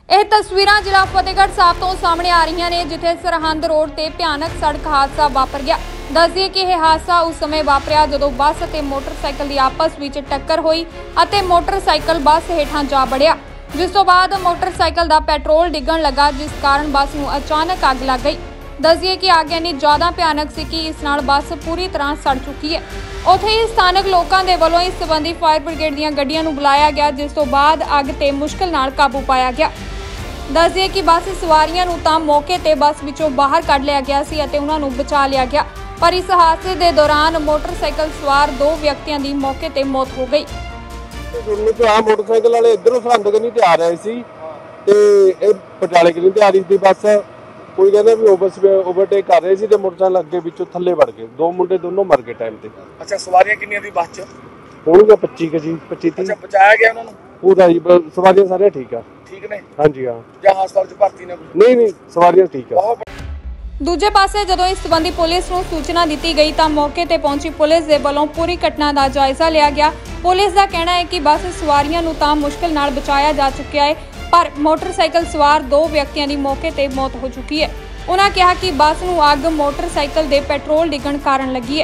ਇਹ ਤਸਵੀਰਾਂ ਜ਼ਿਲ੍ਹਾ ਫਤਿਹਗੜ੍ਹ ਸਾਹਿਬ ਤੋਂ ਸਾਹਮਣੇ ਆ ਰਹੀਆਂ ਨੇ, ਜਿੱਥੇ ਸਰਹੰਦ ਰੋਡ ਤੇ ਭਿਆਨਕ ਸੜਕ ਹਾਦਸਾ ਵਾਪਰ ਗਿਆ। ਦੱਸਦੀਏ ਕਿ ਇਹ ਹਾਦਸਾ ਉਸ ਸਮੇਂ ਵਾਪਰਿਆ ਜਦੋਂ ਬੱਸ ਅਤੇ ਮੋਟਰਸਾਈਕਲ ਦੀ ਆਪਸ ਵਿੱਚ ਟੱਕਰ ਹੋਈ ਅਤੇ ਮੋਟਰਸਾਈਕਲ ਬੱਸ ਹੇਠਾਂ ਜਾ ਵੜਿਆ, ਜਿਸ ਤੋਂ ਬਾਅਦ ਮੋਟਰਸਾਈਕਲ ਦਾ ਪੈਟਰੋਲ ਡਿੱਗਣ ਲੱਗਾ, ਜਿਸ ਕਾਰਨ ਬੱਸ ਨੂੰ ਅਚਾਨਕ ਅੱਗ ਲੱਗ ਗਈ। ਦੱਸਦੀਏ कि ਅੱਗ ਇੰਨੀ ਜ਼ਿਆਦਾ ਭਿਆਨਕ ਸੀ ਕਿ ਇਸ ਨਾਲ ਬੱਸ ਪੂਰੀ ਤਰ੍ਹਾਂ ਸੜ ਚੁੱਕੀ ਹੈ। ਉੱਥੇ ਹੀ ਸਥਾਨਕ ਲੋਕਾਂ ਦੇ ਵੱਲੋਂ ਇਸ ਸੰਬੰਧੀ ਫਾਇਰ ਬ੍ਰਿਗੇਡ ਦੀਆਂ ਗੱਡੀਆਂ ਨੂੰ ਬੁਲਾਇਆ ਗਿਆ, ਜਿਸ ਤੋਂ ਬਾਅਦ ਅੱਗ ਤੇ ਮੁਸ਼ਕਲ ਨਾਲ ਕਾਬੂ ਪਾਇਆ ਗਿਆ। ਦੱਸਦੀਏ कि ਬੱਸ ਸਵਾਰੀਆਂ ਨੂੰ ਤਾਂ ਮੌਕੇ ਤੇ ਬੱਸ ਵਿੱਚੋਂ ਬਾਹਰ ਕੱਢ ਲਿਆ ਗਿਆ ਸੀ ਅਤੇ ਉਹਨਾਂ ਨੂੰ ਬਚਾ ਲਿਆ ਗਿਆ, ਪਰ ਇਸ ਹਾਦਸੇ ਦੇ ਦੌਰਾਨ ਮੋਟਰਸਾਈਕਲ ਸਵਾਰ 2 ਵਿਅਕਤੀਆਂ ਦੀ ਮੌਕੇ ਤੇ ਮੌਤ ਹੋ ਗਈ। मोटरसाइकिल वाले इधरों सरहंद कनी ते आ रहे सी ते पटियाले कनी ते आ रही थी बस। कोई कहता भी ओवरटेक कर रहे सी ते मोटरसाइकिल अगे विचों थल्ले वड़ गए। 2 मुंडे दोनों मर गए टाइम ते। अच्छा, सवारियां कितनी थी बस च? होणगे 25 के जी, 25 30। अच्छा, बचाया गया उन्होंने पूरा जी, सवारियां सारे ठीक है। ठीक ने? हाँ जी हाँ। ਜਾਂ ਹਸਪਤਾਲ ਚ ਭਰਤੀ ਨੇ? नहीं सवारियां ठीक है। ਦੂਜੇ ਪਾਸੇ ਜਦੋਂ ਇਸ ਸੰਬੰਧੀ ਪੁਲਿਸ ਨੂੰ ਸੂਚਨਾ ਦਿੱਤੀ ਗਈ ਤਾਂ ਮੌਕੇ ਤੇ ਪਹੁੰਚੀ ਪੁਲਿਸ ਦੇ ਵੱਲੋਂ ਪੂਰੀ ਘਟਨਾ ਦਾ ਜਾਇਜ਼ਾ ਲਿਆ ਗਿਆ। ਪੁਲਿਸ ਦਾ ਕਹਿਣਾ ਹੈ ਕਿ ਬੱਸ ਸਵਾਰੀਆਂ ਨੂੰ ਤਾਂ ਮੁਸ਼ਕਲ ਨਾਲ ਬਚਾਇਆ ਜਾ ਚੁੱਕਿਆ ਹੈ, ਪਰ ਮੋਟਰਸਾਈਕਲ ਸਵਾਰ 2 ਵਿਅਕਤੀਆਂ ਦੀ ਮੌਕੇ ਤੇ ਮੌਤ ਹੋ ਚੁੱਕੀ ਹੈ। ਉਹਨਾਂ ਕਿਹਾ ਕਿ ਬੱਸ ਨੂੰ ਅੱਗ ਮੋਟਰਸਾਈਕਲ ਦੇ ਪੈਟਰੋਲ ਡਿੱਗਣ ਕਾਰਨ ਲੱਗੀ ਹੈ।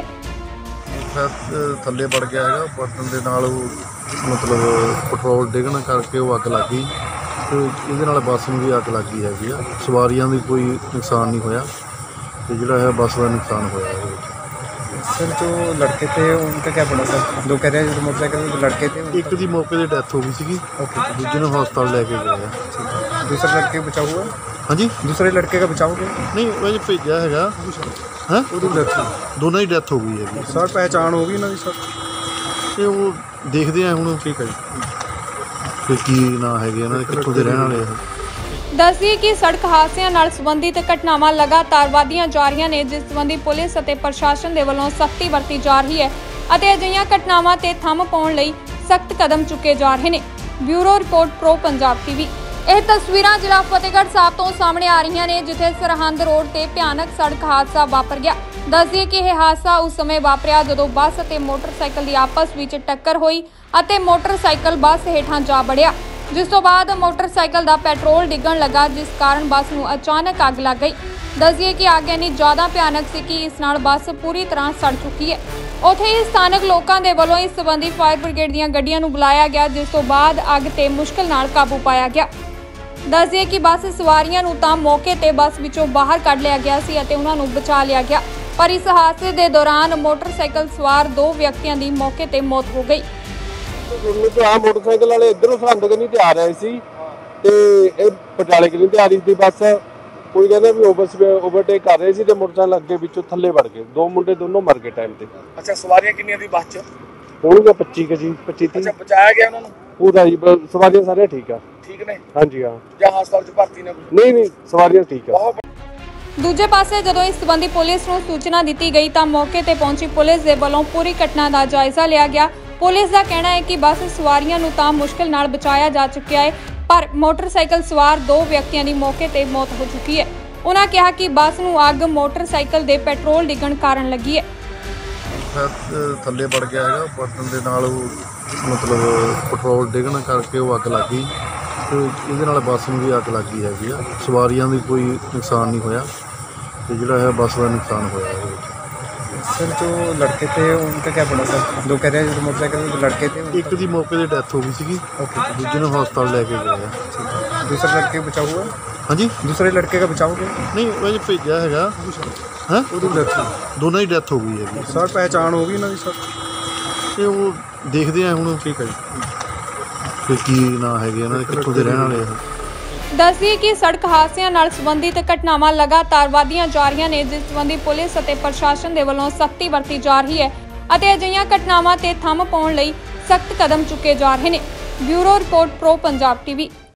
ਥੱਲੇ ਵੜ ਗਿਆ ਹੈਗਾ, ਬਟਨ ਦੇ ਨਾਲ ਮਤਲਬ ਪੈਟਰੋਲ ਡਿੱਗਣ ਕਰਕੇ ਉਹ ਅੱਗ ਲੱਗ ਗਈ ਤੇ ਇਹਦੇ ਨਾਲ ਬੱਸ ਨੂੰ ਵੀ ਅੱਗ ਲੱਗੀ ਹੈਗੀ ਆ। ਸਵਾਰੀਆਂ ਦੀ ਕੋਈ ਨੁਕਸਾਨ ਨਹੀਂ ਹੋਇਆ ਤੇ ਜਿਹੜਾ ਹੈ ਬੱਸ ਦਾ ਨੁਕਸਾਨ ਹੋਇਆ ਹੈ। सर, जो लड़के थे उनका क्या बना सर? जो कह रहे हैं जो मोटरसाइकिल में लड़के थे, ਇੱਕ ਦੀ ਮੌਕੇ ਤੇ ਡੈਥ ਹੋ ਗਈ ਸੀਗੀ। ਦੂਜੇ ਨੂੰ ਹਸਪਤਾਲ ਲੈ ਕੇ ਗਏ ਆ। दूसरे लड़के का बचाव हुआ? ਹਾਂਜੀ, दूसरे लड़के का बचाव हुआ? ਨਹੀਂ ਉਹ ਜੇ ਭੇਜਿਆ ਹੈਗਾ ਹਾਂ, ਉਹਦੀ ਡੈਥ ਦੋਨਾਂ ਦੀ ਡੈਥ ਹੋ ਗਈ ਹੈਗੀ। सर, पहचान होगी ना सर? ਤੇ ਉਹ ਦੇਖਦੇ ਆ ਹੁਣ। ਠੀਕ ਹੈ ਜੀ, ਤੇ ਕੀ ਨਾਂ ਹੈਗੇ ਇਹਨਾਂ ਦੇ, ਕਿੱਥੋਂ ਦੇ ਰਹਿਣ ਵਾਲੇ ਆ। ਦੱਸਦੀਏ ਕਿ ਸੜਕ ਹਾਦਸਿਆਂ ਨਾਲ ਸੰਬੰਧਿਤ ਘਟਨਾਵਾਂ ਲਗਾਤਾਰ ਵਧਦੀਆਂ ਜਾ ਰਹੀਆਂ ਨੇ, ਜਿਸ ਸੰਬੰਧੀ ਪੁਲਿਸ ਅਤੇ ਪ੍ਰਸ਼ਾਸਨ ਦੇ ਵੱਲੋਂ ਸਖਤੀ ਵਰਤੀ ਜਾ ਰਹੀ ਹੈ ਅਤੇ ਅਜਿਹੀਆਂ ਘਟਨਾਵਾਂ ਤੇ ਥੰਮ ਪਾਉਣ ਲਈ ਸਖਤ ਕਦਮ ਚੁੱਕੇ ਜਾ ਰਹੇ ਨੇ। Bureau report pro Punjab TV. ਇਹ ਤਸਵੀਰਾਂ ਜ਼ਿਲ੍ਹਾ ਫਤਿਹਗੜ੍ਹ ਸਾਹਿਬ ਤੋਂ ਸਾਹਮਣੇ ਆ ਰਹੀਆਂ ਨੇ, ਜਿੱਥੇ ਸਰਹੰਦ ਰੋਡ ਤੇ ਭਿਆਨਕ ਸੜਕ ਹਾਦਸਾ ਵਾਪਰ ਗਿਆ। ਦੱਸਦੀਏ ਕਿ ਇਹ ਹਾਦਸਾ ਉਸ ਸਮੇਂ ਵਾਪਰਿਆ ਜਦੋਂ ਬੱਸ ਅਤੇ ਮੋਟਰਸਾਈਕਲ ਦੀ ਆਪਸ ਵਿੱਚ ਟੱਕਰ ਹੋਈ ਅਤੇ ਮੋਟਰਸਾਈਕਲ ਬੱਸ ਹੇਠਾਂ ਜਾ ਵੜਿਆ, ਜਿਸ ਤੋਂ ਬਾਅਦ ਮੋਟਰਸਾਈਕਲ ਦਾ ਪੈਟਰੋਲ ਡਿੱਗਣ ਲੱਗਾ, ਜਿਸ ਕਾਰਨ ਬੱਸ ਨੂੰ ਅਚਾਨਕ ਅੱਗ ਲੱਗ ਗਈ। ਦੱਸਦੀਏ ਕਿ ਅੱਗ ਇੰਨੀ ਜ਼ਿਆਦਾ ਭਿਆਨਕ ਸੀ ਕਿ ਇਸ ਨਾਲ ਬੱਸ ਪੂਰੀ ਤਰ੍ਹਾਂ ਸੜ ਚੁੱਕੀ ਹੈ। ਉੱਥੇ ਹੀ ਸਥਾਨਕ ਲੋਕਾਂ ਦੇ ਵੱਲੋਂ ਇਸ ਸੰਬੰਧੀ ਫਾਇਰ ਬ੍ਰਿਗੇਡ ਦੀਆਂ ਗੱਡੀਆਂ ਨੂੰ ਬੁਲਾਇਆ ਗਿਆ, ਜਿਸ ਤੋਂ ਬਾਅਦ ਅੱਗ ਤੇ ਮੁਸ਼ਕਲ ਨਾਲ ਕਾਬੂ ਪਾਇਆ ਗਿਆ। ਦੱਸਦੀਏ ਕਿ ਬੱਸ ਸਵਾਰੀਆਂ ਨੂੰ ਤਾਂ ਮੌਕੇ ਤੇ ਬੱਸ ਵਿੱਚੋਂ ਬਾਹਰ ਕੱਢ ਲਿਆ ਗਿਆ ਸੀ ਅਤੇ ਉਹਨਾਂ ਨੂੰ ਬਚਾ ਲਿਆ ਗਿਆ, ਪਰ ਇਸ ਹਾਦਸੇ ਦੇ ਦੌਰਾਨ ਮੋਟਰਸਾਈਕਲ ਸਵਾਰ 2 ਵਿਅਕਤੀਆਂ ਦੀ ਮੌਕੇ ਤੇ ਮੌਤ ਹੋ ਗਈ। मोटरसाइकिल वाले इधरों सरहंद कनी ते आ रहे सी ते पटियाले कनी ते आ रही थी बस। कोई कहता भी ओवरटेक कर रहे सी ते मोटरसाइकिल अगे विचों थल्ले वड़ गए। 2 मुंडे दोनों मर गए टाइम ते। अच्छा, सवारियां कितनी थी बस च? होणगे 25 के जी, 25 30। अच्छा, बचाया गया उन्होंने पूरा जी, सवारियां सारे ठीक है। ठीक ने? हाँ जी हाँ। ਜਾਂ ਹਸਪਤਾਲ ਚ ਭਰਤੀ ਨੇ? नहीं सवारियां ठीक है। ਦੂਜੇ ਪਾਸੇ ਜਦੋਂ ਇਸ ਸੰਬੰਧੀ ਪੁਲਿਸ ਨੂੰ ਸੂਚਨਾ ਦਿੱਤੀ ਗਈ ਤਾਂ ਮੌਕੇ ਤੇ ਪਹੁੰਚੀ ਪੁਲਿਸ ਦੇ ਵੱਲੋਂ ਪੂਰੀ ਘਟਨਾ ਦਾ ਜਾਇਜ਼ਾ ਲਿਆ ਗਿਆ। ਪੁਲਿਸ ਦਾ ਕਹਿਣਾ ਹੈ ਕਿ ਬੱਸ ਸਵਾਰੀਆਂ ਨੂੰ ਤਾਂ ਮੁਸ਼ਕਲ ਨਾਲ ਬਚਾਇਆ ਜਾ ਚੁੱਕਿਆ ਹੈ, ਪਰ ਮੋਟਰਸਾਈਕਲ ਸਵਾਰ 2 ਵਿਅਕਤੀਆਂ ਦੀ ਮੌਕੇ ਤੇ ਮੌਤ ਹੋ ਚੁੱਕੀ ਹੈ। ਉਹਨਾਂ ਕਿਹਾ ਕਿ ਬੱਸ ਨੂੰ ਅੱਗ ਮੋਟਰਸਾਈਕਲ ਦੇ ਪੈਟਰੋਲ ਡਿੱਗਣ ਕਾਰਨ ਲੱਗੀ ਹੈ। ਥੱਲੇ ਵੜ ਗਿਆ ਹੈਗਾ, ਬਟਨ ਦੇ ਨਾਲ ਮਤਲਬ ਪੈਟਰੋਲ ਡਿੱਗਣ ਕਰਕੇ ਉਹ ਅੱਗ ਲੱਗ ਗਈ ਤੇ ਇਹਦੇ ਨਾਲ ਬੱਸ ਨੂੰ ਵੀ ਅੱਗ ਲੱਗੀ ਹੈਗੀ ਆ। ਸਵਾਰੀਆਂ ਦੀ ਕੋਈ ਨੁਕਸਾਨ ਨਹੀਂ ਹੋਇਆ ਤੇ ਜਿਹੜਾ ਹੈ ਬੱਸ ਦਾ ਨੁਕਸਾਨ ਹੋਇਆ ਹੈ। सर, जो लड़के थे उनका क्या बना सर? जो कह रहे हैं जो मोटरसाइकिल में लड़के थे, ਇੱਕ ਦੀ ਮੌਕੇ ਤੇ ਡੈਥ ਹੋ ਗਈ ਸੀਗੀ। ਦੂਜੇ ਨੂੰ ਹਸਪਤਾਲ ਲੈ ਕੇ ਗਏ ਆ। दूसरे लड़के का बचाव हुआ? ਹਾਂਜੀ, दूसरे लड़के का बचाव हुआ? ਨਹੀਂ ਉਹ ਜੇ ਭੇਜਿਆ ਹੈਗਾ ਹਾਂ, ਉਹਦੀ ਡੈਥ ਦੋਨਾਂ ਦੀ ਡੈਥ ਹੋ ਗਈ ਹੈਗੀ। सर, पहचान होगी ना सर? ਤੇ ਉਹ ਦੇਖਦੇ ਆ ਹੁਣ। ਠੀਕ ਹੈ ਜੀ, ਤੇ ਕੀ ਨਾਂ ਹੈਗੇ ਇਹਨਾਂ ਦੇ, ਕਿੱਥੋਂ ਦੇ ਰਹਿਣ ਵਾਲੇ ਆ। ਦੱਸਦੀਏ ਕਿ ਸੜਕ ਹਾਦਸਿਆਂ ਨਾਲ ਸੰਬੰਧਿਤ ਘਟਨਾਵਾਂ ਲਗਾਤਾਰ ਵਧਦੀਆਂ ਜਾ ਰਹੀਆਂ ਨੇ, ਜਿਸ ਸੰਬੰਧੀ ਪੁਲਿਸ ਅਤੇ ਪ੍ਰਸ਼ਾਸਨ ਦੇ ਵੱਲੋਂ ਸਖਤੀ ਵਰਤੀ ਜਾ ਰਹੀ ਹੈ ਅਤੇ ਅਜਿਹੀਆਂ ਘਟਨਾਵਾਂ ਤੇ ਥੰਮ ਪਾਉਣ ਲਈ ਸਖਤ ਕਦਮ ਚੁੱਕੇ ਜਾ ਰਹੇ ਨੇ। Bureau report pro Punjab TV.